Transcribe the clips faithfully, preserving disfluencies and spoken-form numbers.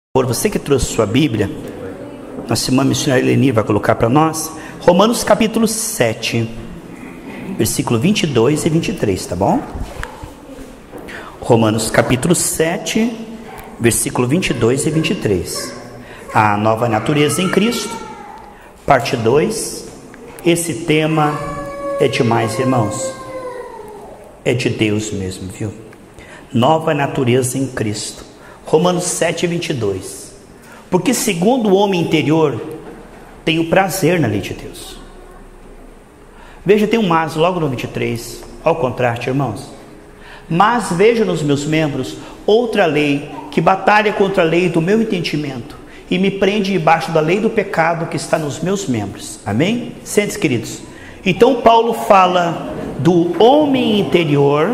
Por você que trouxe sua Bíblia, nossa irmã missionária Eleni vai colocar para nós, Romanos capítulo sete, versículo vinte e dois e vinte e três, tá bom? Romanos capítulo sete, versículo vinte e dois e vinte e três. A nova natureza em Cristo, parte dois. Esse tema é demais, irmãos. É de Deus mesmo, viu? Nova natureza em Cristo. Romanos sete, vinte e dois. Porque segundo o homem interior, tenho prazer na lei de Deus. Veja, tem um mas logo no vinte e três, ao contrário, irmãos. Mas vejo nos meus membros outra lei, que batalha contra a lei do meu entendimento, e me prende debaixo da lei do pecado que está nos meus membros. Amém? Sente-se, queridos. Então Paulo fala do homem interior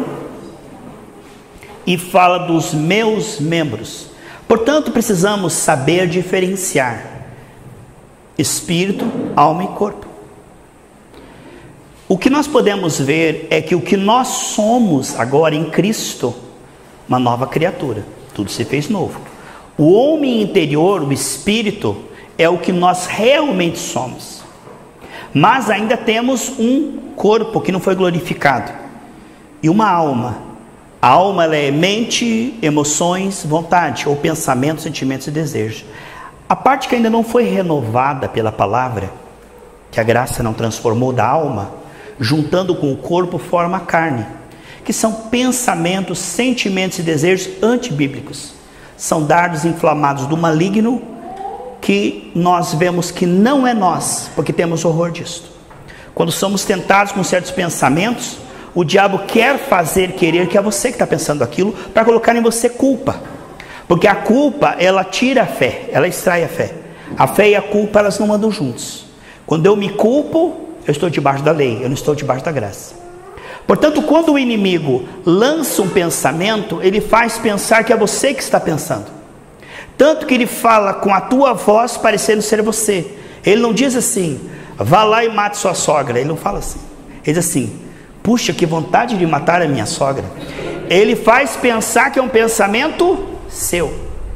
e fala dos meus membros. Portanto, precisamos saber diferenciar espírito, alma e corpo. O que nós podemos ver é que o que nós somos agora em Cristo, uma nova criatura, tudo se fez novo. O homem interior, o espírito, é o que nós realmente somos. Mas ainda temos um corpo que não foi glorificado e uma alma. A alma, ela é mente, emoções, vontade, ou pensamentos, sentimentos e desejos. A parte que ainda não foi renovada pela palavra, que a graça não transformou da alma, juntando com o corpo, forma a carne, que são pensamentos, sentimentos e desejos antibíblicos. São dardos inflamados do maligno, que nós vemos que não é nós, porque temos horror disso. Quando somos tentados com certos pensamentos, o diabo quer fazer querer que é você que está pensando aquilo, para colocar em você culpa. Porque a culpa, ela tira a fé, ela extrai a fé. A fé e a culpa, elas não andam juntos. Quando eu me culpo, eu estou debaixo da lei, eu não estou debaixo da graça. Portanto, quando o inimigo lança um pensamento, ele faz pensar que é você que está pensando. Tanto que ele fala com a tua voz parecendo ser você. Ele não diz assim, vá lá e mate sua sogra. Ele não fala assim. Ele diz assim, puxa, que vontade de matar a minha sogra. Ele faz pensar que é um pensamento seu.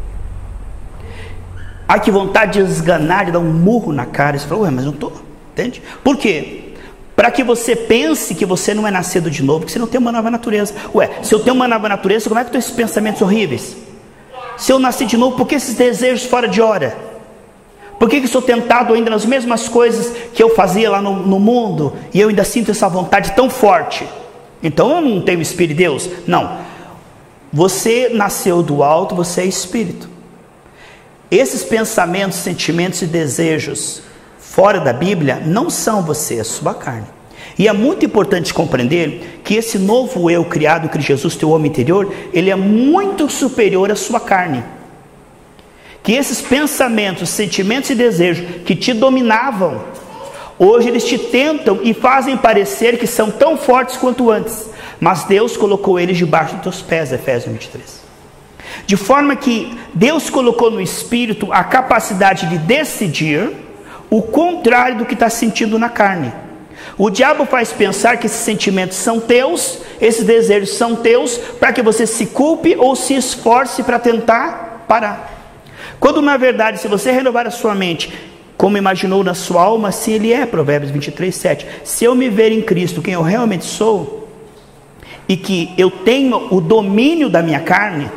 Ai, que vontade de esganar, de dar um murro na cara. Você fala, ué, mas não estou. Entende? Por quê? Para que você pense que você não é nascido de novo, que você não tem uma nova natureza. Ué, se eu tenho uma nova natureza, como é que eu tenho esses pensamentos horríveis? Se eu nasci de novo, por que esses desejos fora de hora? Por que, que sou tentado ainda nas mesmas coisas que eu fazia lá no, no mundo, e eu ainda sinto essa vontade tão forte? Então eu não tenho espírito de Deus? Não. Você nasceu do alto, você é espírito. Esses pensamentos, sentimentos e desejos fora da Bíblia não são você, é sua carne. E é muito importante compreender que esse novo eu criado, que Jesus, teu homem interior, ele é muito superior à sua carne. Que esses pensamentos, sentimentos e desejos que te dominavam, hoje eles te tentam e fazem parecer que são tão fortes quanto antes. Mas Deus colocou eles debaixo dos teus pés, Efésios vinte e três. De forma que Deus colocou no espírito a capacidade de decidir o contrário do que está sentindo na carne. O diabo faz pensar que esses sentimentos são teus, esses desejos são teus, para que você se culpe ou se esforce para tentar parar. Quando na verdade, se você renovar a sua mente, como imaginou na sua alma, assim ele é, Provérbios vinte e três, sete. Se eu me ver em Cristo, quem eu realmente sou, e que eu tenho o domínio da minha carne,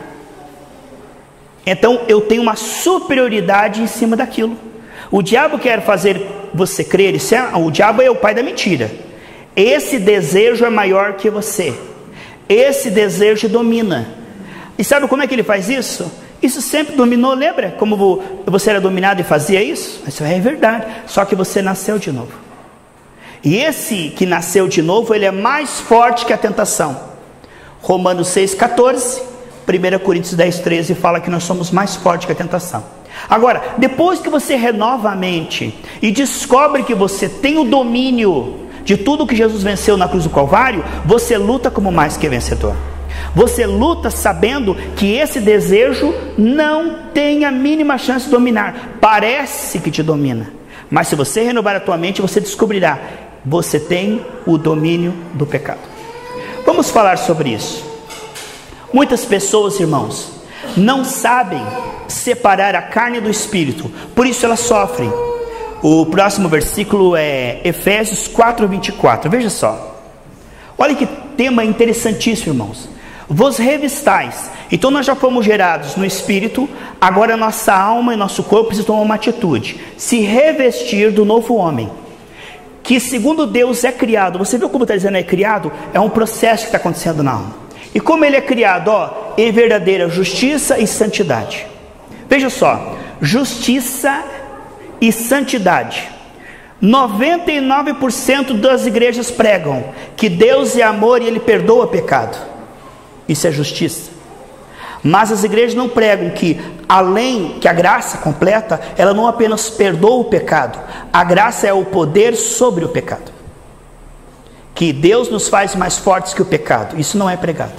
então eu tenho uma superioridade em cima daquilo. O diabo quer fazer você crer, isso é, o diabo é o pai da mentira. Esse desejo é maior que você. Esse desejo domina. E sabe como é que ele faz isso? Isso sempre dominou, lembra? Como você era dominado e fazia isso? Isso é verdade, só que você nasceu de novo. E esse que nasceu de novo, ele é mais forte que a tentação. Romanos seis, quatorze, primeira Coríntios dez, treze fala que nós somos mais fortes que a tentação. Agora, depois que você renova a mente e descobre que você tem o domínio de tudo que Jesus venceu na cruz do Calvário, você luta como mais que vencedor. Você luta sabendo que esse desejo não tem a mínima chance de dominar. Parece que te domina, mas se você renovar a tua mente, você descobrirá, você tem o domínio do pecado. Vamos falar sobre isso. Muitas pessoas, irmãos, não sabem separar a carne do espírito, por isso elas sofrem. O próximo versículo é Efésios quatro, vinte e quatro, veja só. Olha que tema interessantíssimo, irmãos. Vos revistais. Então nós já fomos gerados no espírito, agora nossa alma e nosso corpo precisam tomar uma atitude, se revestir do novo homem, que segundo Deus é criado. Você viu como está dizendo é criado? É um processo que está acontecendo na alma. E como ele é criado, ó, em verdadeira justiça e santidade. Veja só, justiça e santidade. noventa e nove por cento das igrejas pregam que Deus é amor e Ele perdoa pecado. Isso é justiça. Mas as igrejas não pregam que, além que a graça completa, ela não apenas perdoa o pecado, a graça é o poder sobre o pecado. Que Deus nos faz mais fortes que o pecado. Isso não é pregado.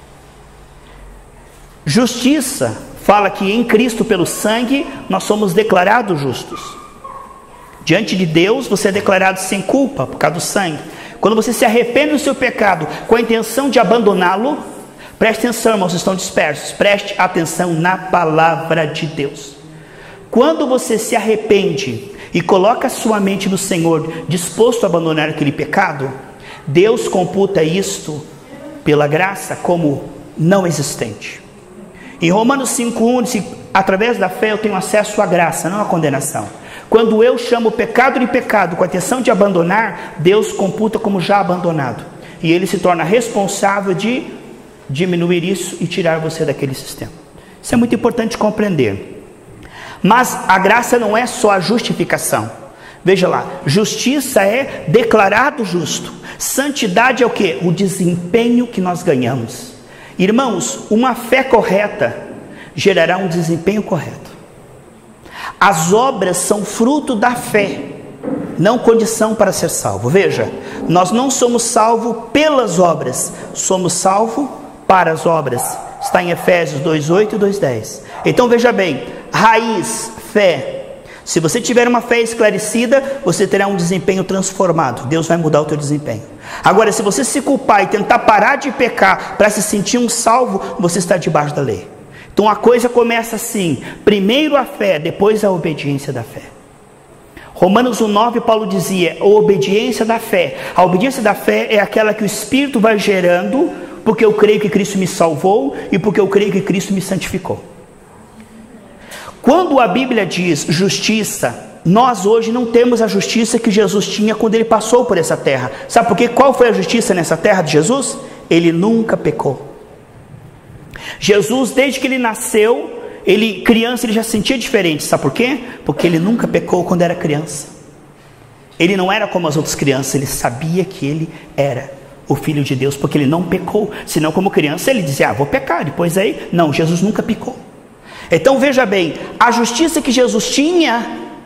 Justiça fala que em Cristo, pelo sangue, nós somos declarados justos. Diante de Deus, você é declarado sem culpa por causa do sangue. Quando você se arrepende do seu pecado com a intenção de abandoná-lo, preste atenção, irmãos, estão dispersos. Preste atenção na palavra de Deus. Quando você se arrepende e coloca a sua mente no Senhor, disposto a abandonar aquele pecado, Deus computa isto pela graça como não existente. Em Romanos cinco, um, diz: através da fé eu tenho acesso à graça, não à condenação. Quando eu chamo o pecado de pecado com a intenção de abandonar, Deus computa como já abandonado. E Ele se torna responsável de diminuir isso e tirar você daquele sistema. Isso é muito importante compreender. Mas a graça não é só a justificação. Veja lá, justiça é declarado justo. Santidade é o que? O desempenho que nós ganhamos. Irmãos, uma fé correta gerará um desempenho correto. As obras são fruto da fé, não condição para ser salvo. Veja, nós não somos salvos pelas obras, somos salvos para as obras. Está em Efésios dois, oito e dois, dez. Então veja bem, raiz, fé. Se você tiver uma fé esclarecida, você terá um desempenho transformado. Deus vai mudar o teu desempenho. Agora, se você se culpar e tentar parar de pecar para se sentir um salvo, você está debaixo da lei. Então a coisa começa assim: primeiro a fé, depois a obediência da fé. Romanos um, nove, Paulo dizia: a obediência da fé. A obediência da fé é aquela que o Espírito vai gerando, porque eu creio que Cristo me salvou e porque eu creio que Cristo me santificou. Quando a Bíblia diz justiça, nós hoje não temos a justiça que Jesus tinha quando Ele passou por essa terra. Sabe por quê? Qual foi a justiça nessa terra de Jesus? Ele nunca pecou. Jesus, desde que Ele nasceu, ele criança, ele já se sentia diferente. Sabe por quê? Porque Ele nunca pecou quando era criança. Ele não era como as outras crianças. Ele sabia que Ele era o Filho de Deus, porque Ele não pecou. Senão, como criança, Ele dizia: ah, vou pecar. Depois aí, não, Jesus nunca pecou. Então veja bem, a justiça que Jesus tinha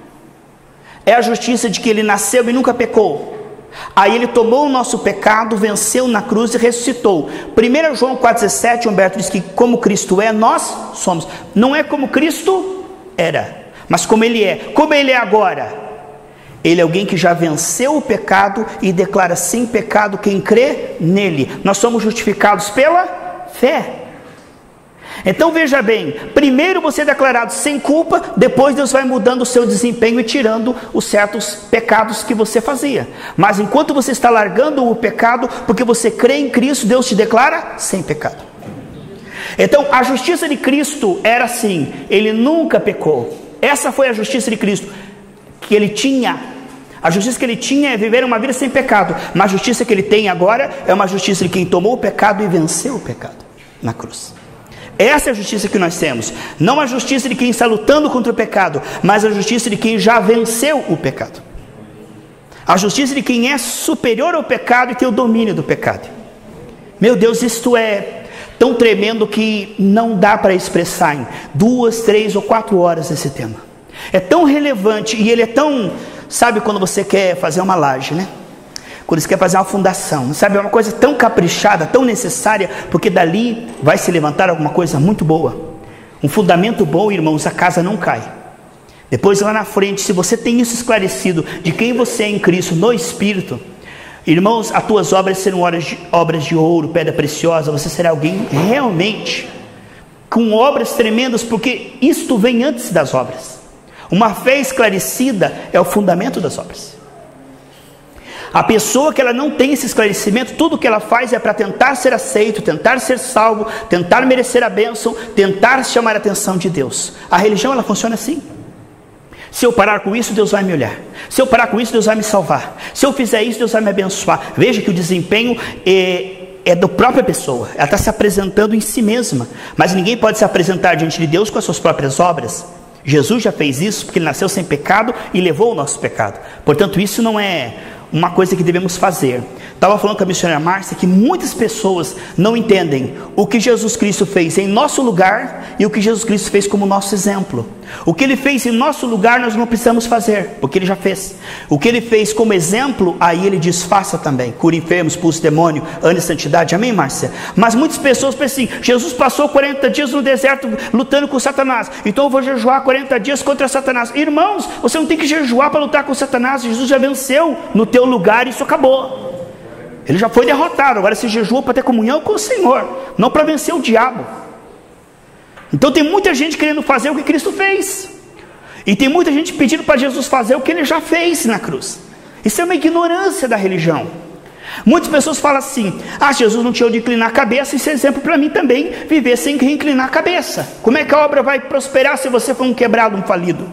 é a justiça de que Ele nasceu e nunca pecou. Aí Ele tomou o nosso pecado, venceu na cruz e ressuscitou. primeiro João quatro, dezessete, Humberto diz que como Cristo é, nós somos. Não é como Cristo era, mas como Ele é. Como Ele é agora? Ele é alguém que já venceu o pecado e declara sem pecado quem crê nele. Nós somos justificados pela fé. Então veja bem, primeiro você é declarado sem culpa, depois Deus vai mudando o seu desempenho e tirando os certos pecados que você fazia. Mas enquanto você está largando o pecado, porque você crê em Cristo, Deus te declara sem pecado. Então a justiça de Cristo era assim: Ele nunca pecou. Essa foi a justiça de Cristo que Ele tinha. A justiça que Ele tinha é viver uma vida sem pecado. Mas a justiça que Ele tem agora é uma justiça de quem tomou o pecado e venceu o pecado na cruz. Essa é a justiça que nós temos. Não a justiça de quem está lutando contra o pecado, mas a justiça de quem já venceu o pecado. A justiça de quem é superior ao pecado e tem o domínio do pecado. Meu Deus, isto é tão tremendo que não dá para expressar em duas, três ou quatro horas esse tema. É tão relevante e ele é tão... Sabe quando você quer fazer uma laje, né? Quando você quer fazer uma fundação, sabe? É uma coisa tão caprichada, tão necessária, porque dali vai se levantar alguma coisa muito boa. Um fundamento bom, irmãos, a casa não cai. Depois lá na frente, se você tem isso esclarecido, de quem você é em Cristo, no Espírito, irmãos, as tuas obras serão obras de, obras de ouro, pedra preciosa, você será alguém realmente com obras tremendas, porque isto vem antes das obras. Uma fé esclarecida é o fundamento das obras. A pessoa que ela não tem esse esclarecimento, tudo que ela faz é para tentar ser aceito, tentar ser salvo, tentar merecer a bênção, tentar chamar a atenção de Deus. A religião, ela funciona assim. Se eu parar com isso, Deus vai me olhar. Se eu parar com isso, Deus vai me salvar. Se eu fizer isso, Deus vai me abençoar. Veja que o desempenho é, é da própria pessoa. Ela está se apresentando em si mesma. Mas ninguém pode se apresentar diante de Deus com as suas próprias obras. Jesus já fez isso porque Ele nasceu sem pecado e levou o nosso pecado. Portanto, isso não é uma coisa que devemos fazer. Estava falando com a missionária Márcia que muitas pessoas não entendem o que Jesus Cristo fez em nosso lugar e o que Jesus Cristo fez como nosso exemplo. O que Ele fez em nosso lugar nós não precisamos fazer, porque Ele já fez. O que Ele fez como exemplo, aí Ele diz, faça também. Cure enfermos, expulse demônio, ande em santidade. Amém, Márcia? Mas muitas pessoas pensam assim, Jesus passou quarenta dias no deserto lutando com Satanás, então eu vou jejuar quarenta dias contra Satanás. Irmãos, você não tem que jejuar para lutar com Satanás. Jesus já venceu no teu lugar e isso acabou. Ele já foi derrotado. Agora você jejua para ter comunhão com o Senhor, não para vencer o diabo. Então tem muita gente querendo fazer o que Cristo fez, e tem muita gente pedindo para Jesus fazer o que Ele já fez na cruz. Isso é uma ignorância da religião. Muitas pessoas falam assim, ah, Jesus não tinha onde inclinar a cabeça. Isso é exemplo para mim também, viver sem inclinar a cabeça. Como é que a obra vai prosperar se você for um quebrado, um falido?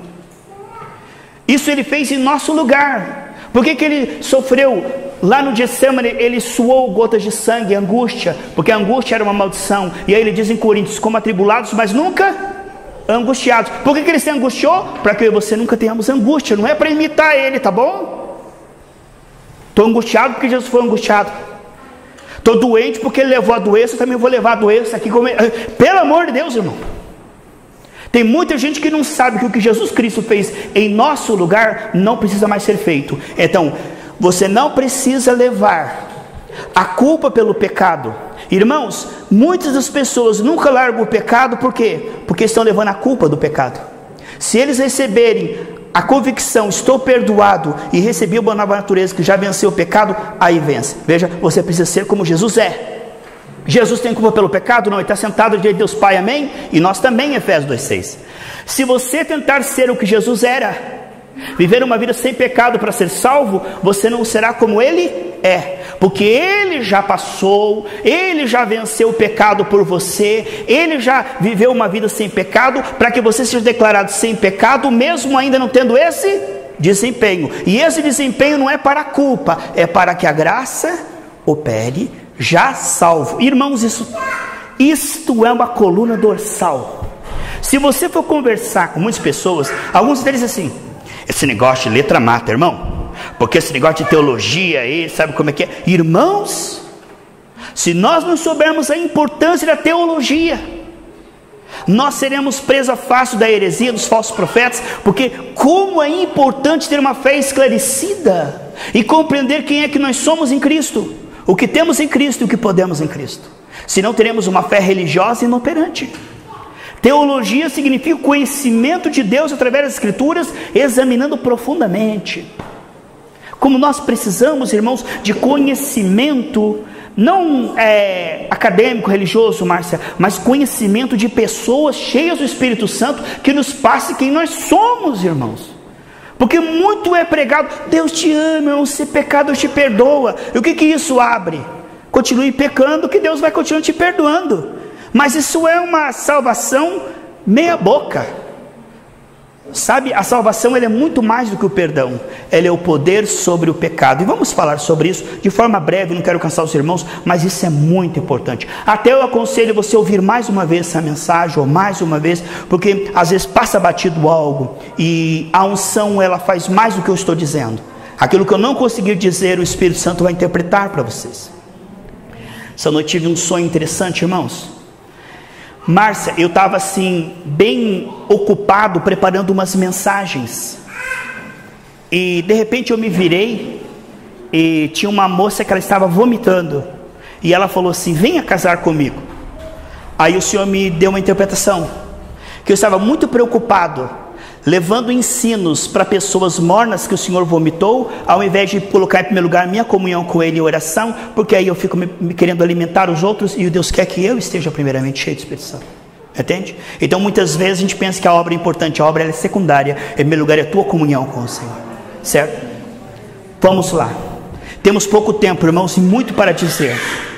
Isso Ele fez em nosso lugar. Por que que Ele sofreu lá no Getsemane? Ele suou gotas de sangue, angústia, porque a angústia era uma maldição. E aí Ele diz em Coríntios, como atribulados, mas nunca angustiados. Por que que Ele se angustiou? Para que eu e você nunca tenhamos angústia. Não é para imitar Ele, tá bom? Estou angustiado porque Jesus foi angustiado. Estou doente porque Ele levou a doença, eu também vou levar a doença aqui. Como... Pelo amor de Deus, irmão. Tem muita gente que não sabe que o que Jesus Cristo fez em nosso lugar não precisa mais ser feito. Então, você não precisa levar a culpa pelo pecado. Irmãos, muitas das pessoas nunca largam o pecado, por quê? Porque estão levando a culpa do pecado. Se eles receberem a convicção, estou perdoado, e receber uma nova natureza que já venceu o pecado, aí vence. Veja, você precisa ser como Jesus é. Jesus tem culpa pelo pecado? Não, Ele está sentado diante de Deus Pai, amém? E nós também, Efésios dois, seis. Se você tentar ser o que Jesus era, viver uma vida sem pecado para ser salvo, você não será como Ele é, porque Ele já passou, Ele já venceu o pecado por você, Ele já viveu uma vida sem pecado, para que você seja declarado sem pecado, mesmo ainda não tendo esse desempenho. E esse desempenho não é para a culpa, é para que a graça opere já salvo. Irmãos, isso, isto é uma coluna dorsal. Se você for conversar com muitas pessoas, alguns deles assim, esse negócio de letra mata, irmão, porque esse negócio de teologia aí, sabe como é que é? Irmãos, se nós não soubermos a importância da teologia, nós seremos presa fácil da heresia dos falsos profetas, porque como é importante ter uma fé esclarecida e compreender quem é que nós somos em Cristo, o que temos em Cristo e o que podemos em Cristo. Senão teremos uma fé religiosa inoperante. Teologia significa o conhecimento de Deus através das Escrituras, examinando profundamente. Como nós precisamos, irmãos, de conhecimento, não é, acadêmico, religioso, Márcia, mas conhecimento de pessoas cheias do Espírito Santo, que nos passe quem nós somos, irmãos. Porque muito é pregado, Deus te ama, irmão, se pecar Deus te perdoa. E o que que isso abre? Continue pecando que Deus vai continuar te perdoando. Mas isso é uma salvação meia boca. Sabe, a salvação ela é muito mais do que o perdão. Ela é o poder sobre o pecado. E vamos falar sobre isso de forma breve, não quero cansar os irmãos, mas isso é muito importante. Até eu aconselho você a ouvir mais uma vez essa mensagem, ou mais uma vez, porque às vezes passa batido algo, e a unção ela faz mais do que eu estou dizendo. Aquilo que eu não conseguir dizer, o Espírito Santo vai interpretar para vocês. Essa noite tive um sonho interessante, irmãos. Márcia, eu estava assim, bem ocupado, preparando umas mensagens, e de repente eu me virei, e tinha uma moça que ela estava vomitando, e ela falou assim, venha casar comigo. Aí o Senhor me deu uma interpretação, que eu estava muito preocupado, levando ensinos para pessoas mornas que o Senhor vomitou, ao invés de colocar em primeiro lugar minha comunhão com Ele em oração, porque aí eu fico me, me querendo alimentar os outros, e Deus quer que eu esteja primeiramente cheio do Espírito Santo. Entende? Então muitas vezes a gente pensa que a obra é importante, a obra ela é secundária. Em primeiro lugar é a tua comunhão com o Senhor, certo? Vamos lá. Temos pouco tempo, irmãos, e muito para dizer.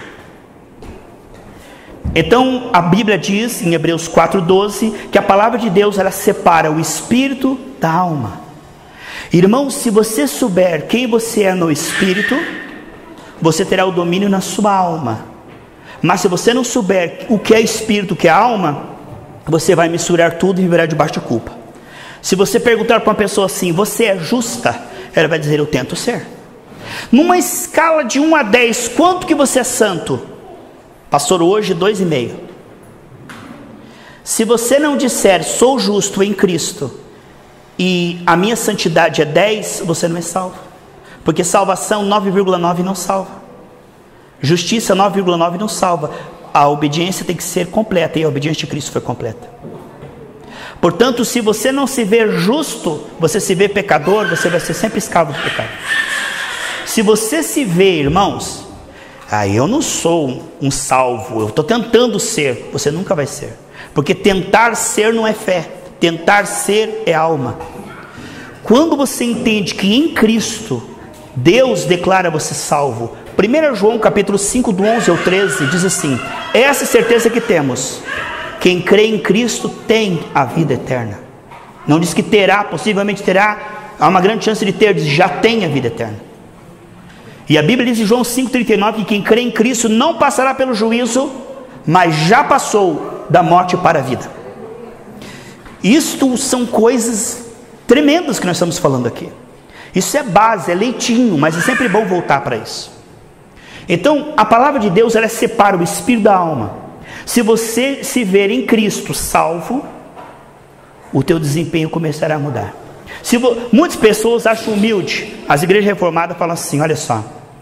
Então a Bíblia diz em Hebreus quatro, doze, que a palavra de Deus ela separa o espírito da alma. Irmãos, se você souber quem você é no espírito, você terá o domínio na sua alma. Mas se você não souber o que é espírito, o que é alma, você vai misturar tudo e viverá debaixo de culpa. Se você perguntar para uma pessoa assim, você é justa? Ela vai dizer, eu tento ser. Numa escala de um a dez, quanto que você é santo? Pastor, hoje dois e meio. Se você não disser, sou justo em Cristo, e a minha santidade é dez, você não é salvo. Porque salvação nove vírgula nove não salva. Justiça nove vírgula nove não salva. A obediência tem que ser completa, e a obediência de Cristo foi completa. Portanto, se você não se vê justo, você se vê pecador, você vai ser sempre escravo do pecado. Se você se vê, irmãos, ah, eu não sou um salvo, eu estou tentando ser, você nunca vai ser. Porque tentar ser não é fé, tentar ser é alma. Quando você entende que em Cristo Deus declara você salvo, primeiro João capítulo cinco, do onze ao treze, diz assim, essa certeza que temos, quem crê em Cristo tem a vida eterna. Não diz que terá, possivelmente terá, há uma grande chance de ter, diz já tem a vida eterna. E a Bíblia diz em João cinco, trinta e nove, que quem crê em Cristo não passará pelo juízo, mas já passou da morte para a vida. Isto são coisas tremendas que nós estamos falando aqui. Isso é base, é leitinho, mas é sempre bom voltar para isso. Então, a palavra de Deus, ela separa o espírito da alma. Se você se ver em Cristo salvo, o teu desempenho começará a mudar. Se vo... Muitas pessoas acham humilde. As igrejas reformadas falam assim, olha só.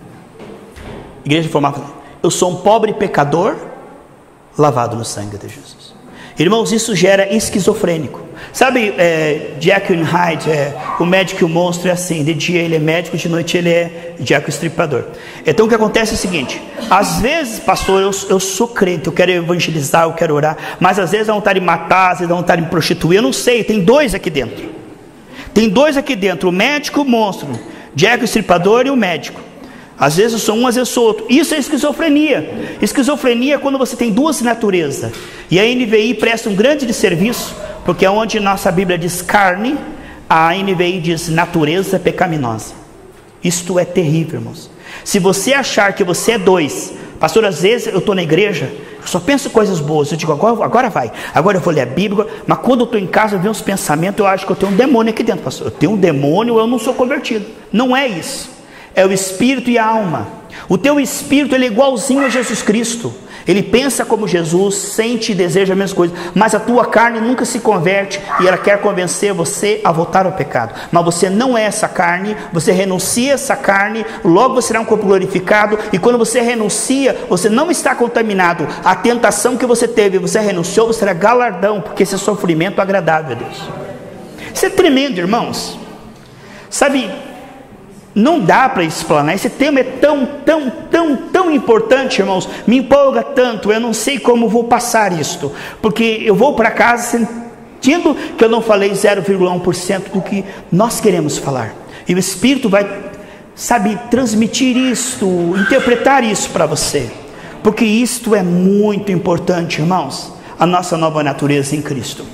Igreja reformada fala, eu sou um pobre pecador, lavado no sangue de Jesus. Irmãos, isso gera esquizofrênico. Sabe, é, Jekyll and Hyde, é, o médico e o monstro é assim, de dia ele é médico, de noite ele é Jekyll estripador. Então o que acontece é o seguinte, às vezes, pastor, eu, eu sou crente, eu quero evangelizar, eu quero orar, mas às vezes dá vontade de matar, às vezes dá vontade de me prostituir, eu não sei, tem dois aqui dentro. Tem dois aqui dentro, o médico e o monstro, Jekyll estripador e o médico. Às vezes eu sou um, às vezes eu sou outro. Isso é esquizofrenia. Esquizofrenia é quando você tem duas naturezas. E a N V I presta um grande serviço, porque é onde nossa Bíblia diz carne, a N V I diz natureza pecaminosa. Isto é terrível, irmãos. Se você achar que você é dois, pastor, às vezes eu estou na igreja, eu só penso coisas boas, eu digo, agora, agora vai, agora eu vou ler a Bíblia, mas quando eu estou em casa, eu vejo uns pensamentos, eu acho que eu tenho um demônio aqui dentro, pastor. Eu tenho um demônio, eu não sou convertido. Não é isso. É o espírito e a alma. O teu espírito ele é igualzinho a Jesus Cristo. Ele pensa como Jesus, sente e deseja a mesma coisa. Mas a tua carne nunca se converte e ela quer convencer você a voltar ao pecado. Mas você não é essa carne, você renuncia a essa carne, logo você será um corpo glorificado. E quando você renuncia, você não está contaminado. A tentação que você teve, você renunciou, você será galardão, porque esse é sofrimento agradável a Deus. Isso é tremendo, irmãos. Sabe, não dá para explanar, esse tema é tão, tão, tão, tão importante, irmãos, me empolga tanto, eu não sei como vou passar isto, porque eu vou para casa sentindo que eu não falei zero vírgula um por cento do que nós queremos falar, e o Espírito vai, sabe, transmitir isto, interpretar isso para você, porque isto é muito importante, irmãos, a nossa nova natureza em Cristo.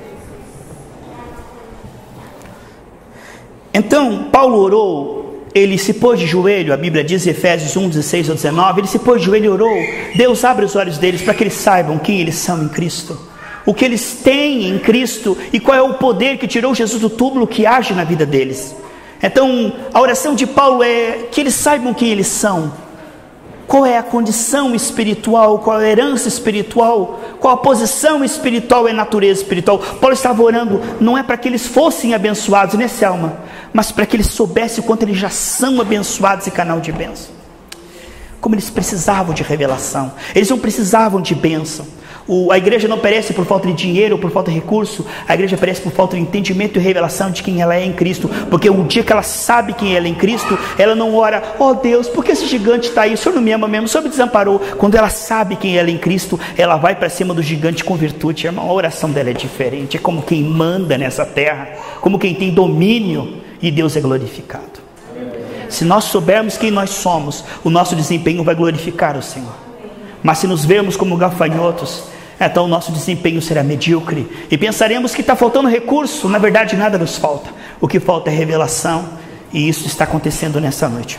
Então, Paulo orou, ele se pôs de joelho, a Bíblia diz em Efésios um, dezesseis ao dezenove, ele se pôs de joelho e orou, Deus abre os olhos deles para que eles saibam quem eles são em Cristo, o que eles têm em Cristo e qual é o poder que tirou Jesus do túmulo que age na vida deles. Então, a oração de Paulo é que eles saibam quem eles são, qual é a condição espiritual, qual é a herança espiritual, qual a posição espiritual e a natureza espiritual. Paulo estava orando, não é para que eles fossem abençoados nessa alma, mas para que eles soubessem o quanto eles já são abençoados e canal de bênção. Como eles precisavam de revelação, eles não precisavam de bênção. O, a igreja não perece por falta de dinheiro ou por falta de recurso. A igreja perece por falta de entendimento e revelação de quem ela é em Cristo. Porque o dia que ela sabe quem ela é em Cristo, ela não ora, ó Deus, por que esse gigante está aí? O Senhor não me ama mesmo, o Senhor me desamparou. Quando ela sabe quem ela é em Cristo, ela vai para cima do gigante com virtude. Irmão, a oração dela é diferente. É como quem manda nessa terra, como quem tem domínio, e Deus é glorificado. Se nós soubermos quem nós somos, o nosso desempenho vai glorificar o Senhor. Mas se nos vermos como gafanhotos, então o nosso desempenho será medíocre e pensaremos que está faltando recurso. Na verdade, nada nos falta. O que falta é revelação, e isso está acontecendo nessa noite.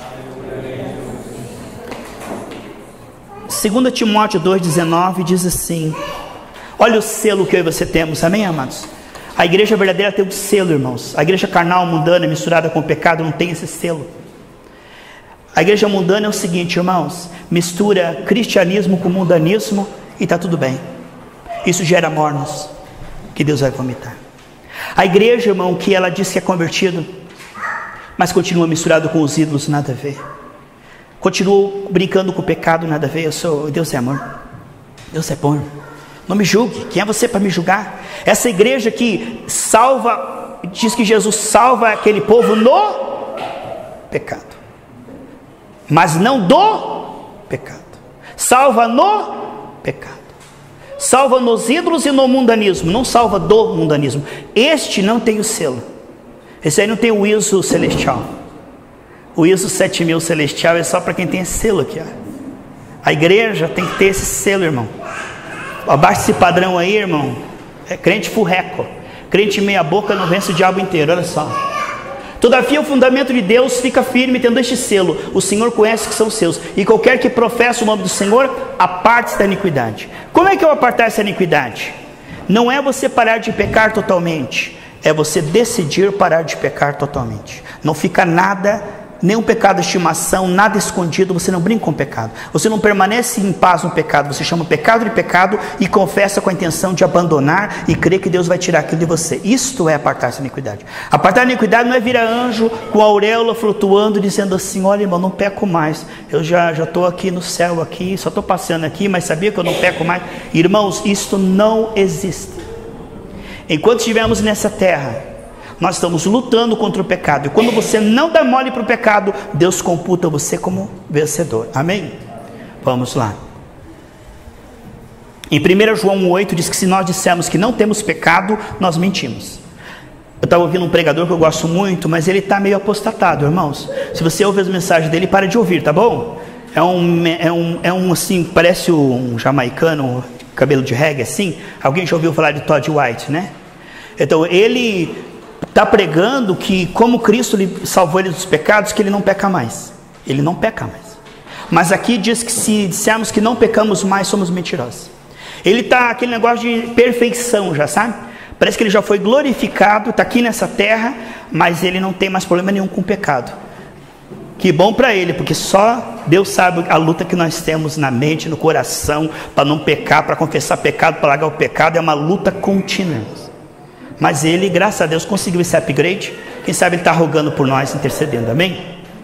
Segunda Timóteo dois, dezenove diz assim: olha o selo que eu e você temos, amém, amados? A igreja verdadeira tem um selo, irmãos. A igreja carnal, mundana, misturada com o pecado, não tem esse selo. A igreja mundana é o seguinte, irmãos: mistura cristianismo com mundanismo e está tudo bem. Isso gera mornos que Deus vai vomitar. A igreja, irmão, que ela diz que é convertido, mas continua misturado com os ídolos, nada a ver. Continua brincando com o pecado, nada a ver. Eu sou, Deus é amor, Deus é bom. Não me julgue, quem é você para me julgar? Essa igreja que salva, diz que Jesus salva aquele povo no pecado, mas não do pecado. Salva no pecado. Salva nos ídolos e no mundanismo, não salva do mundanismo. Este não tem o selo. Esse aí não tem o I S O celestial. O I S O sete mil celestial é só para quem tem esse selo aqui, ó. A igreja tem que ter esse selo, irmão. Abaixo desse padrão aí, irmão, é crente furreco. Crente meia boca não vence o diabo inteiro, olha só. Todavia o fundamento de Deus fica firme tendo este selo: o Senhor conhece que são seus, e qualquer que professa o nome do Senhor, aparte-se da iniquidade. Como é que eu apartar essa iniquidade? Não é você parar de pecar totalmente, é você decidir parar de pecar totalmente. Não fica nada, nenhum pecado de estimação, nada escondido. Você não brinca com o pecado, você não permanece em paz no pecado, você chama o pecado de pecado e confessa com a intenção de abandonar e crer que Deus vai tirar aquilo de você. Isto é apartar-se da iniquidade. Apartar da iniquidade não é virar anjo com a auréola flutuando dizendo assim: olha, irmão, não peco mais, eu já já estou aqui no céu, aqui, só estou passeando aqui, mas sabia que eu não peco mais? Irmãos, isto não existe. Enquanto estivermos nessa terra, nós estamos lutando contra o pecado. E quando você não dá mole para o pecado, Deus computa você como vencedor. Amém? Vamos lá. Em primeiro João um oito diz que se nós dissermos que não temos pecado, nós mentimos. Eu estava ouvindo um pregador que eu gosto muito, mas ele está meio apostatado, irmãos. Se você ouve as mensagens dele, para de ouvir, tá bom? É um, é um, é um assim, parece um jamaicano, cabelo de reggae assim. Alguém já ouviu falar de Todd White, né? Então ele está pregando que como Cristo lhe salvou ele dos pecados, que ele não peca mais. Ele não peca mais. Mas aqui diz que se dissermos que não pecamos mais, somos mentirosos. Ele está aquele negócio de perfeição, já sabe? Parece que ele já foi glorificado, está aqui nessa terra, mas ele não tem mais problema nenhum com o pecado. Que bom para ele, porque só Deus sabe a luta que nós temos na mente, no coração, para não pecar, para confessar pecado, para largar o pecado. É uma luta contínua. Mas ele, graças a Deus, conseguiu esse upgrade. Quem sabe ele está rogando por nós, intercedendo, amém?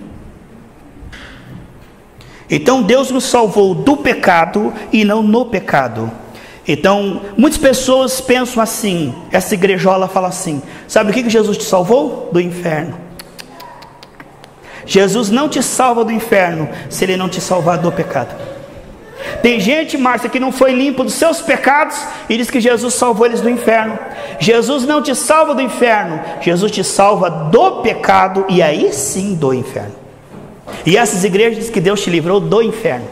Então Deus nos salvou do pecado e não no pecado. Então muitas pessoas pensam assim, essa igrejola fala assim: sabe o que que Jesus te salvou? Do inferno. Jesus não te salva do inferno se ele não te salvar do pecado. Tem gente, Márcia, que não foi limpo dos seus pecados e diz que Jesus salvou eles do inferno. Jesus não te salva do inferno, Jesus te salva do pecado, e aí sim do inferno. E essas igrejas dizem que Deus te livrou do inferno.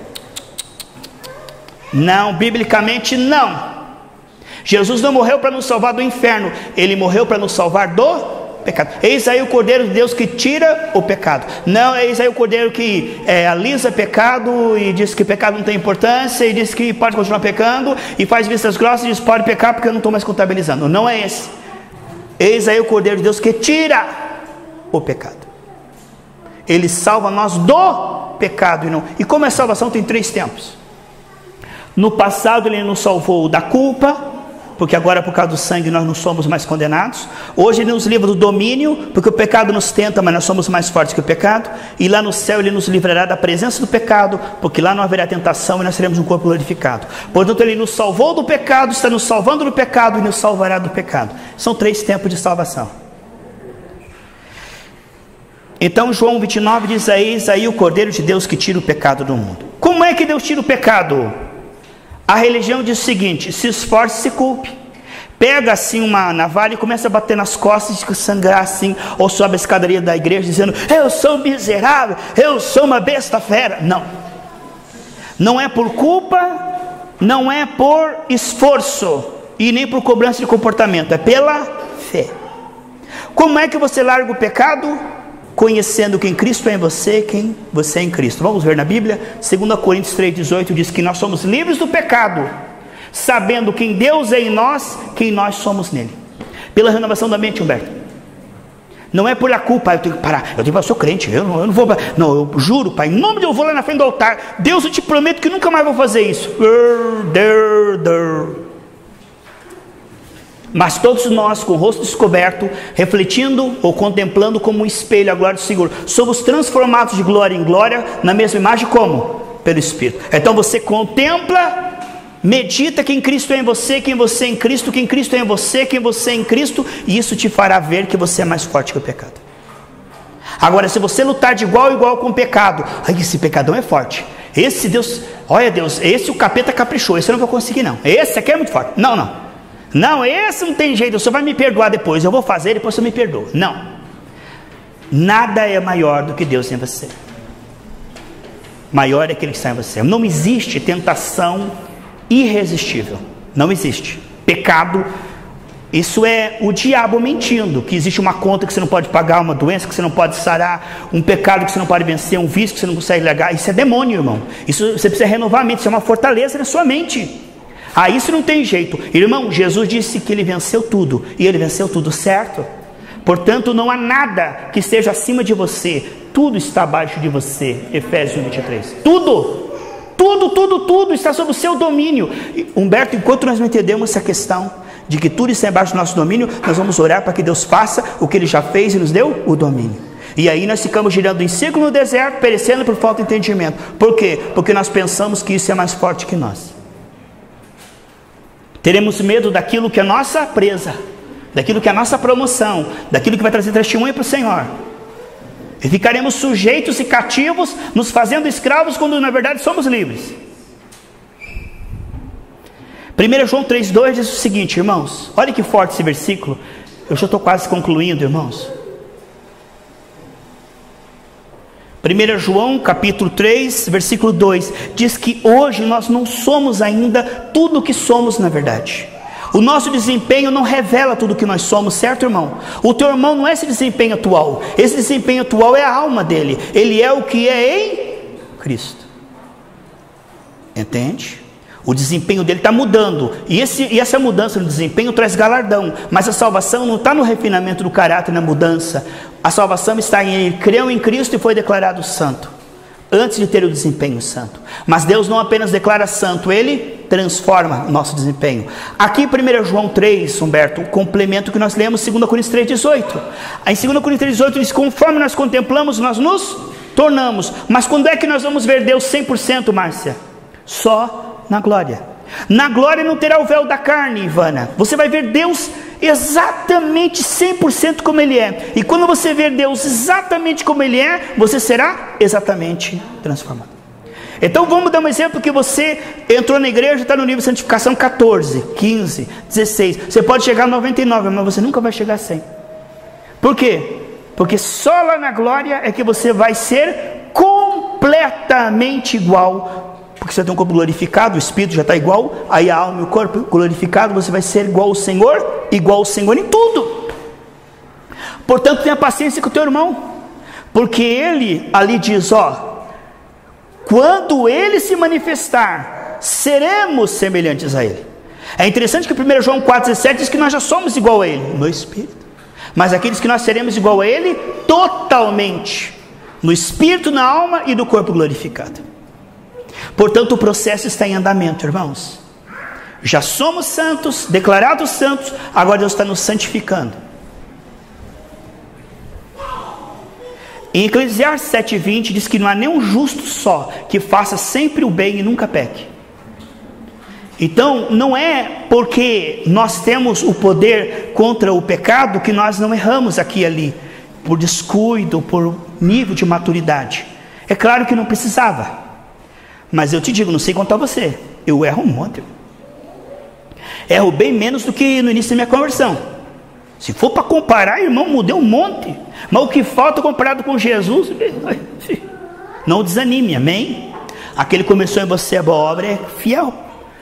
Não, biblicamente não. Jesus não morreu para nos salvar do inferno, ele morreu para nos salvar do pecado. Eis aí o Cordeiro de Deus que tira o pecado. Não, eis aí o Cordeiro que é, alisa pecado e diz que pecado não tem importância, e diz que pode continuar pecando, e faz vistas grossas e diz pode pecar porque eu não estou mais contabilizando. Não é esse. Eis aí o Cordeiro de Deus que tira o pecado. Ele salva nós do pecado. E, não. E como é salvação, tem três tempos. No passado ele nos salvou da culpa, porque agora por causa do sangue nós não somos mais condenados. Hoje Ele nos livra do domínio, porque o pecado nos tenta, mas nós somos mais fortes que o pecado. E lá no céu Ele nos livrará da presença do pecado, porque lá não haverá tentação e nós teremos um corpo glorificado. Portanto, Ele nos salvou do pecado, está nos salvando do pecado e nos salvará do pecado. São três tempos de salvação. Então João vinte e nove diz: eis aí o Cordeiro de Deus que tira o pecado do mundo. Como é que Deus tira o pecado? A religião diz o seguinte: se esforce e se culpe. Pega assim uma navalha e começa a bater nas costas e sangrar assim, ou sobe a escadaria da igreja dizendo: eu sou miserável, eu sou uma besta fera. Não, não é por culpa, não é por esforço e nem por cobrança de comportamento, é pela fé. Como é que você larga o pecado? Conhecendo quem Cristo é em você, quem você é em Cristo. Vamos ver na Bíblia, dois Coríntios três, dezoito diz que nós somos livres do pecado, sabendo quem Deus é em nós, quem nós somos nele. Pela renovação da mente, Humberto. Não é por a culpa, eu tenho que parar, eu, tenho, eu sou crente, eu não, eu não vou, não, eu juro, Pai, em nome de Deus, eu vou lá na frente do altar, Deus, eu te prometo que nunca mais vou fazer isso. Mas todos nós, com o rosto descoberto, refletindo ou contemplando como um espelho a glória do Senhor, somos transformados de glória em glória, na mesma imagem como? Pelo Espírito. Então você contempla, medita quem Cristo é em você, quem você é em Cristo, quem Cristo é em você, quem você é em Cristo, e isso te fará ver que você é mais forte que o pecado. Agora, se você lutar de igual a igual com o pecado, ai, esse pecadão é forte, esse Deus, olha Deus, esse o capeta caprichou, esse eu não vou conseguir não, esse aqui é muito forte, não, não. Não, esse não tem jeito, o Senhor vai me perdoar depois, eu vou fazer, depois o Senhor me perdoa. Não, nada é maior do que Deus em você. Maior é aquele que está em você. Não existe tentação irresistível, não existe. Pecado, isso é o diabo mentindo, que existe uma conta que você não pode pagar, uma doença que você não pode sarar, um pecado que você não pode vencer, um vício que você não consegue largar. Isso é demônio, irmão. Isso você precisa renovar a mente, isso é uma fortaleza na sua mente. Ah, isso não tem jeito. Irmão, Jesus disse que Ele venceu tudo, e Ele venceu tudo, certo? Portanto, não há nada que esteja acima de você, tudo está abaixo de você. Efésios um, vinte e três. Tudo, tudo, tudo, tudo está sob o seu domínio. Humberto, enquanto nós não entendemos essa questão de que tudo está embaixo do nosso domínio, nós vamos orar para que Deus faça o que Ele já fez e nos deu o domínio. E aí nós ficamos girando em círculo no deserto, perecendo por falta de entendimento. Por quê? Porque nós pensamos que isso é mais forte que nós. Teremos medo daquilo que é nossa presa, daquilo que é nossa promoção, daquilo que vai trazer testemunho para o Senhor. E ficaremos sujeitos e cativos, nos fazendo escravos, quando na verdade somos livres. primeiro João três, dois diz o seguinte, irmãos, olha que forte esse versículo, eu já estou quase concluindo, irmãos. primeiro João capítulo três, versículo dois, diz que hoje nós não somos ainda tudo o que somos na verdade. O nosso desempenho não revela tudo o que nós somos, certo, irmão? O teu irmão não é esse desempenho atual, esse desempenho atual é a alma dele, ele é o que é em Cristo. Entende? O desempenho dele está mudando, e, esse, e essa mudança no desempenho traz galardão, mas a salvação não está no refinamento do caráter, na mudança. A salvação está em ele, creu em Cristo e foi declarado santo, antes de ter o desempenho santo. Mas Deus não apenas declara santo, Ele transforma o nosso desempenho. Aqui em primeiro João três, Humberto, o complemento que nós lemos, dois Coríntios três, dezoito. Em dois Coríntios três, dezoito diz, conforme nós contemplamos, nós nos tornamos. Mas quando é que nós vamos ver Deus cem por cento, Márcia? Só na glória. Na glória não terá o véu da carne, Ivana. Você vai ver Deus exatamente cem por cento como Ele é. E quando você ver Deus exatamente como Ele é, você será exatamente transformado. Então vamos dar um exemplo que você entrou na igreja, está no nível de santificação catorze, quinze, dezesseis. Você pode chegar a noventa e nove, mas você nunca vai chegar a cem. Por quê? Porque só lá na glória é que você vai ser completamente igual. Porque você tem um corpo glorificado, o Espírito já está igual, aí a alma e o corpo glorificado, você vai ser igual ao Senhor, igual ao Senhor em tudo. Portanto, tenha paciência com o teu irmão, porque ele ali diz, ó, quando ele se manifestar, seremos semelhantes a ele. É interessante que primeiro João quatro, dezessete diz que nós já somos igual a ele, no Espírito. Mas aqueles que nós seremos igual a ele, totalmente, no Espírito, na alma e no corpo glorificado. Portanto, o processo está em andamento, irmãos. Já somos santos, declarados santos, agora Deus está nos santificando. Em Eclesiastes sete, vinte diz que não há nenhum justo só que faça sempre o bem e nunca peque. Então não é porque nós temos o poder contra o pecado que nós não erramos aqui e ali, por descuido, por nível de maturidade. É claro que não precisava, mas eu te digo, não sei quanto a você, eu erro um monte, erro bem menos do que no início da minha conversão. Se for para comparar, irmão, mudei um monte, mas o que falta comparado com Jesus, não desanime, amém? Aquele que começou em você a boa obra é fiel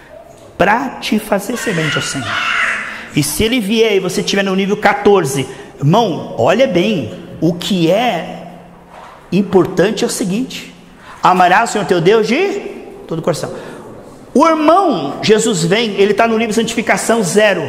para te fazer semente ao Senhor. E se ele vier e você estiver no nível quatorze, irmão, olha bem, o que é importante é o seguinte: amarás o Senhor teu Deus de todo o coração. O irmão, Jesus vem, ele está no nível de santificação zero.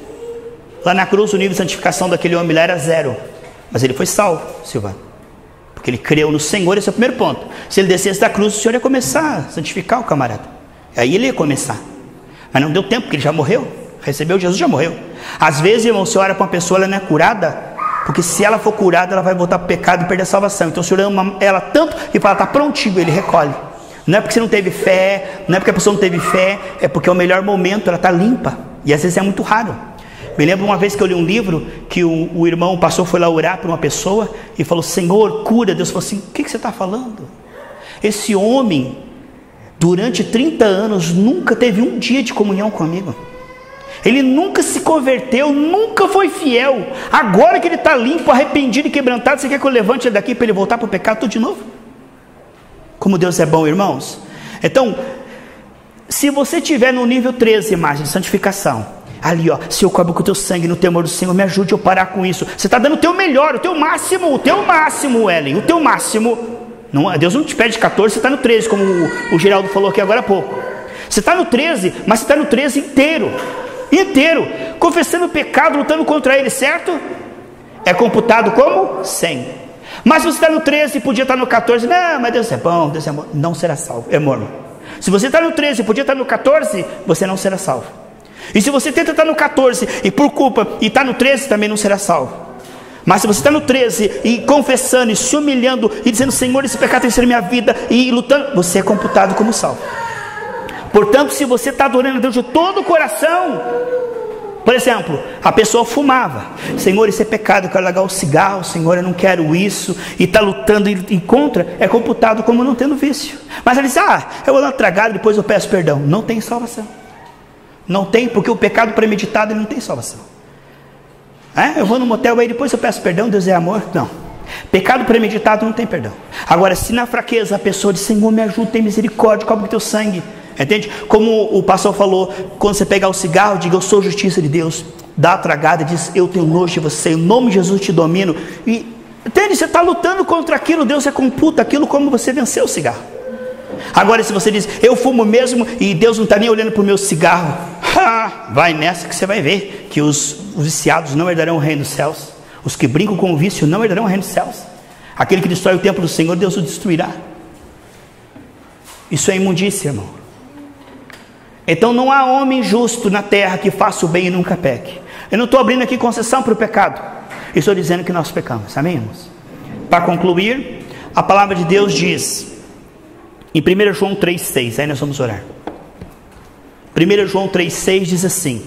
Lá na cruz o nível de santificação daquele homem lá era zero, mas ele foi salvo, Silvano, porque ele creu no Senhor. Esse é o primeiro ponto. Se ele descesse da cruz, o Senhor ia começar a santificar o camarada, aí ele ia começar, mas não deu tempo, porque ele já morreu, recebeu Jesus, já morreu. Às vezes, irmão, você ora para uma pessoa, ela não é curada, porque se ela for curada, ela vai voltar para o pecado e perder a salvação. Então o Senhor ama ela tanto e fala, está prontinho, ele recolhe. Não é porque você não teve fé, não é porque a pessoa não teve fé, é porque é o melhor momento, ela está limpa, e às vezes é muito raro. Me lembro uma vez que eu li um livro, que o, o irmão, o pastor, foi lá orar para uma pessoa, e falou, Senhor, cura. Deus falou assim, o que, que você está falando? Esse homem, durante trinta anos, nunca teve um dia de comunhão comigo. Ele nunca se converteu, nunca foi fiel. Agora que ele está limpo, arrependido e quebrantado, você quer que eu levante ele daqui para ele voltar para o pecado tudo de novo? Como Deus é bom, irmãos. Então, se você estiver no nível treze, imagem de santificação, ali ó, se eu cobro com o teu sangue no temor do Senhor, me ajude a parar com isso. Você está dando o teu melhor, o teu máximo, o teu máximo, Ellen, o teu máximo. Não, Deus não te pede quatorze, você está no treze, como o, o Geraldo falou aqui agora há pouco. Você está no treze, mas você está no treze inteiro, inteiro, confessando o pecado, lutando contra ele, certo? É computado como cem. Mas se você está no treze e podia estar no quatorze, não, mas Deus é bom, Deus é bom, não será salvo, é morno. Se você está no treze e podia estar no quatorze, você não será salvo. E se você tenta estar no quatorze e por culpa e está no treze, também não será salvo. Mas se você está no treze e confessando e se humilhando e dizendo, Senhor, esse pecado tem que ser minha vida, e lutando, você é computado como salvo. Portanto, se você está adorando a Deus de todo o coração, por exemplo, a pessoa fumava, Senhor, isso é pecado, eu quero largar o cigarro, Senhor, eu não quero isso, e está lutando e contra, é computado como não tendo vício. Mas ele diz, ah, eu vou dar uma tragada, depois eu peço perdão. Não tem salvação. Não tem, porque o pecado premeditado ele não tem salvação. É? Eu vou no motel aí, depois eu peço perdão, Deus é amor. Não, pecado premeditado não tem perdão. Agora, se na fraqueza a pessoa diz, Senhor, me ajuda, tem misericórdia, cobre o teu sangue, entende? Como o pastor falou, quando você pegar o cigarro, diga, eu sou justiça de Deus. Dá a tragada, diz, eu tenho nojo de você, em nome de Jesus te domino. E, entende? Você está lutando contra aquilo, Deus é computa aquilo como você venceu o cigarro. Agora, se você diz, eu fumo mesmo e Deus não está nem olhando para o meu cigarro, ha, vai nessa que você vai ver que os, os viciados não herdarão o reino dos céus. Os que brincam com o vício não herdarão o reino dos céus. Aquele que destrói o templo do Senhor, Deus o destruirá. Isso é imundícia, irmão. Então não há homem justo na terra que faça o bem e nunca peque. Eu não estou abrindo aqui concessão para o pecado, eu estou dizendo que nós pecamos, amém, irmãos? Para concluir, a palavra de Deus diz em primeiro João três, seis, aí nós vamos orar. primeiro João três, seis diz assim,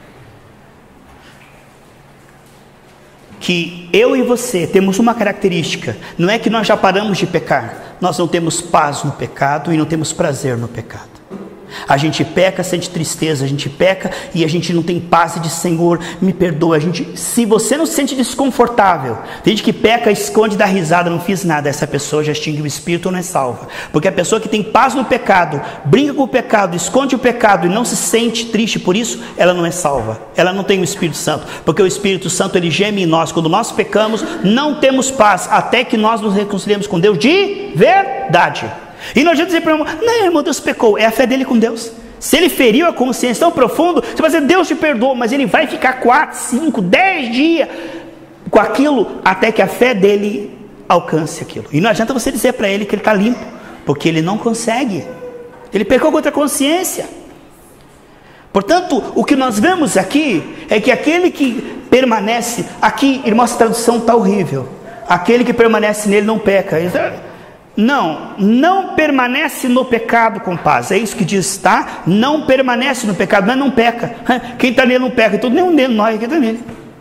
que eu e você temos uma característica, não é que nós já paramos de pecar, nós não temos paz no pecado e não temos prazer no pecado. A gente peca, sente tristeza, a gente peca e a gente não tem paz e diz, Senhor, me perdoa. A gente, se você não se sente desconfortável, tem gente que peca, esconde, dá risada, não fiz nada, essa pessoa já extingue o espírito ou não é salva. Porque a pessoa que tem paz no pecado, brinca com o pecado, esconde o pecado e não se sente triste por isso, ela não é salva, ela não tem o Espírito Santo, porque o Espírito Santo ele geme em nós. Quando nós pecamos, não temos paz até que nós nos reconciliemos com Deus de verdade. E não adianta dizer para o irmão, não, irmão, Deus pecou, é a fé dele com Deus. Se ele feriu a consciência tão profundo, você vai dizer, Deus te perdoou, mas ele vai ficar quatro, cinco, dez dias com aquilo, até que a fé dele alcance aquilo. E não adianta você dizer para ele que ele está limpo, porque ele não consegue, ele pecou contra a consciência. Portanto, o que nós vemos aqui é que aquele que permanece, aqui, irmão, essa tradução está horrível, aquele que permanece nele não peca. Não, não permanece no pecado com paz, é isso que diz, tá? Não permanece no pecado, mas não peca. Quem está nele não peca, então nenhum dele, nós aqui está nele.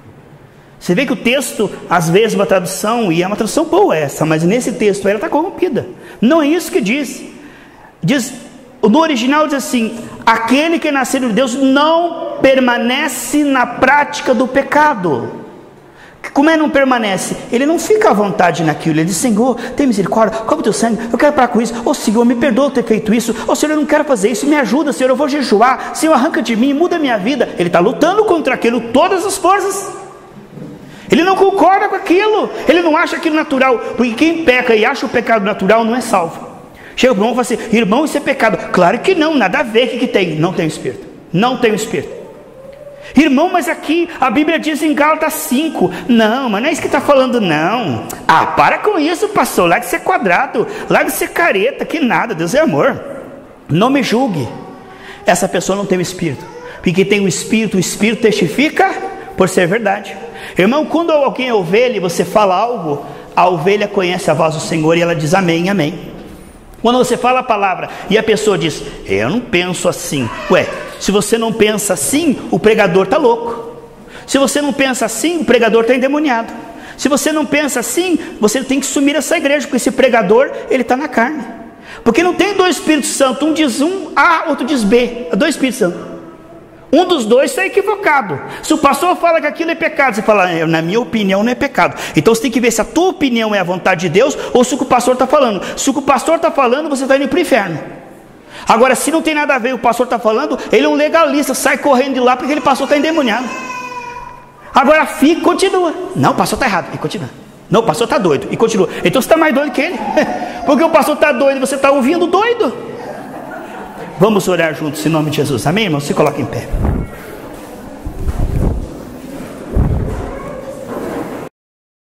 Você vê que o texto, às vezes, uma tradução, e é uma tradução boa essa, mas nesse texto ela está corrompida. Não é isso que diz. Diz, no original diz assim: aquele que é nascido de Deus não permanece na prática do pecado. Como é que não permanece? Ele não fica à vontade naquilo. Ele diz: Senhor, tem misericórdia, cobre o teu sangue, eu quero parar com isso. Ô Senhor, me perdoa ter feito isso. Ô Senhor, eu não quero fazer isso, me ajuda, Senhor, eu vou jejuar. Senhor, arranca de mim, muda a minha vida. Ele está lutando contra aquilo, todas as forças. Ele não concorda com aquilo, ele não acha aquilo natural, porque quem peca e acha o pecado natural não é salvo. Chega o irmão e fala assim: irmão, isso é pecado. Claro que não, nada a ver. O que, que tem? Não tem o Espírito, não tem o Espírito. Irmão, mas aqui a Bíblia diz em Gálatas cinco, não, mas não é isso que está falando, não. Ah, para com isso, pastor, larga de ser quadrado, larga de ser careta, que nada, Deus é amor. Não me julgue, essa pessoa não tem o Espírito, porque tem o Espírito, o Espírito testifica por ser verdade. Irmão, quando alguém é ovelha e você fala algo, a ovelha conhece a voz do Senhor e ela diz amém, amém. Quando você fala a palavra e a pessoa diz: eu não penso assim. Ué, se você não pensa assim, o pregador está louco. Se você não pensa assim, o pregador está endemoniado. Se você não pensa assim, você tem que sumir essa igreja, porque esse pregador, ele está na carne. Porque não tem dois Espíritos Santos, um diz um A, outro diz B, é dois Espíritos Santos. Um dos dois está equivocado. Se o pastor fala que aquilo é pecado, você fala: na minha opinião não é pecado. Então você tem que ver se a tua opinião é a vontade de Deus, ou se o que o pastor está falando. Se o que o pastor está falando, você está indo para o inferno. Agora, se não tem nada a ver, o pastor está falando, ele é um legalista, sai correndo de lá porque aquele pastor está endemoniado. Agora fica, continua. Não, o pastor está errado, e continua. Não, o pastor está doido, e continua. Então você está mais doido que ele. Porque o pastor está doido e você está ouvindo doido. Vamos orar juntos em nome de Jesus, amém, irmão? Se coloca em pé.